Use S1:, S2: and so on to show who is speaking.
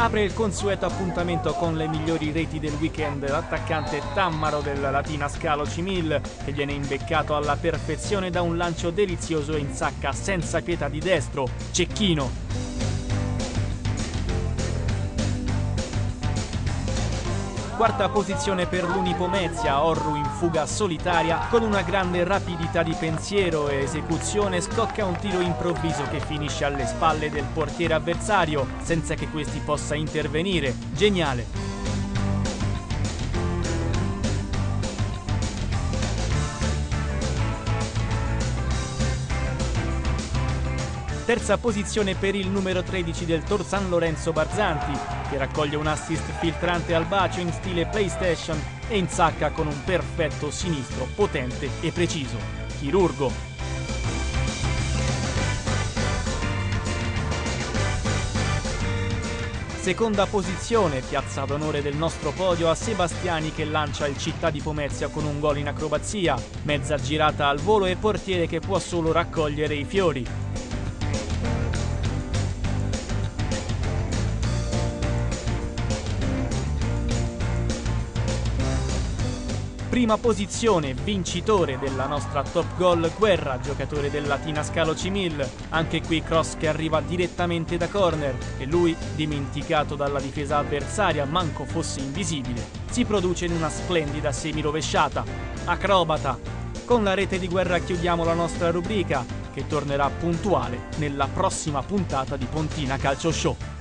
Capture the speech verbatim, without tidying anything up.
S1: Apre il consueto appuntamento con le migliori reti del weekend l'attaccante Tammaro del Latina Scalo Cimil, che viene imbeccato alla perfezione da un lancio delizioso e insacca senza pietà di destro, Cecchino. Quarta posizione per l'Unipomezia, Orru in fuga solitaria, con una grande rapidità di pensiero e esecuzione scocca un tiro improvviso che finisce alle spalle del portiere avversario, senza che questi possa intervenire. Geniale! Terza posizione per il numero tredici del Tor San Lorenzo Barzanti, che raccoglie un assist filtrante al bacio in stile PlayStation e insacca con un perfetto sinistro potente e preciso. Chirurgo. Seconda posizione, piazza d'onore del nostro podio a Sebastiani, che lancia il Città di Pomezia con un gol in acrobazia, mezza girata al volo e portiere che può solo raccogliere i fiori. Prima posizione, vincitore della nostra top goal, Guerra, giocatore del Latina Scalo Cimil. Anche qui cross che arriva direttamente da corner e lui, dimenticato dalla difesa avversaria, manco fosse invisibile, si produce in una splendida semirovesciata. Acrobata. Con la rete di Guerra chiudiamo la nostra rubrica, che tornerà puntuale nella prossima puntata di Pontina Calcio Show.